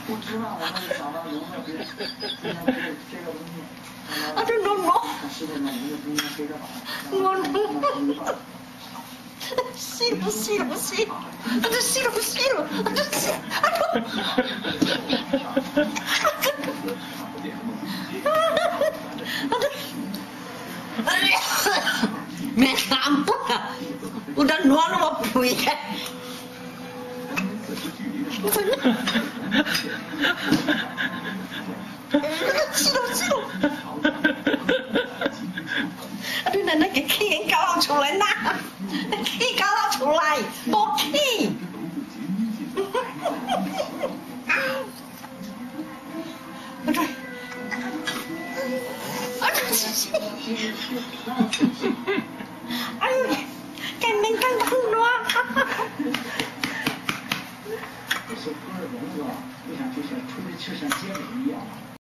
我知道，我那个找到龙了，别这个东西。 啊，这挪挪。 是的，我就中间背着把。 挪。吸了不吸了不吸，啊这吸了不吸了，啊这吸，没看不了，我这挪了我不应该。吸了，啊对了，那个气搞出来呐，气搞出来，没气。对。哎呦，干门干空了。 这些荷尔蒙是吧？就像接吻一样。